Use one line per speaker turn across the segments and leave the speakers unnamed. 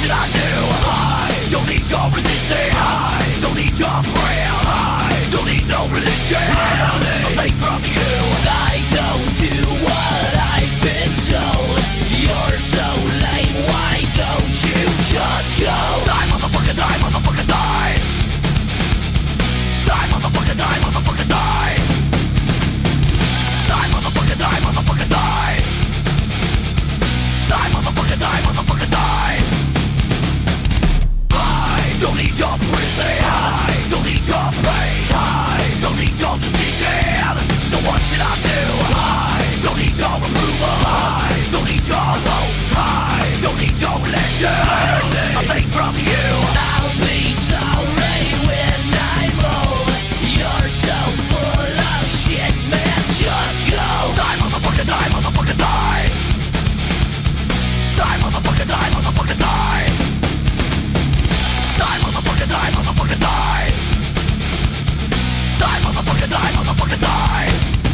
should I do? I don't need your resistance, I don't need your prayers, I don't need no religion, a faith from you. I don't do what I've been told. You're so lame, why don't you just go? Die, motherfucker, die, motherfucker, die. Die, motherfucker, die, motherfucker, die. Die, motherfucker, die, motherfucker, die. Die, motherfucker, die, motherfucker, die. I don't need your prison, I don't need your pain, I don't need your decision. So what should I do? I don't need your approval, I don't need your hope, I don't need your religion, a thing from you. I'll be sorry when I'm old. You're so full of shit, man, just go. Die, motherfucker, die, motherfucker, die. Die, motherfucker, die, motherfucker, die. Die, motherfucker, die, motherfucker, die. Die, motherfucker, die, motherfucker, die.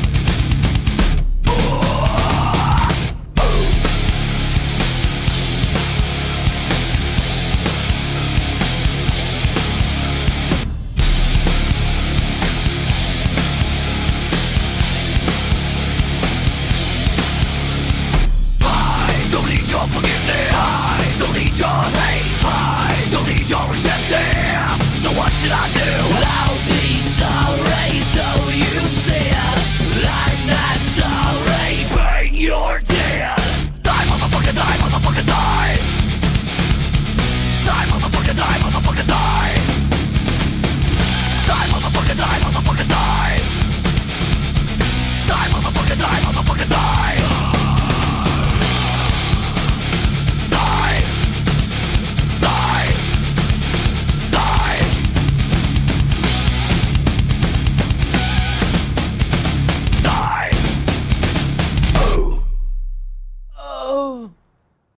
I don't need your forgiveness, I don't need your hate, I don't need your acceptance. So what should I do?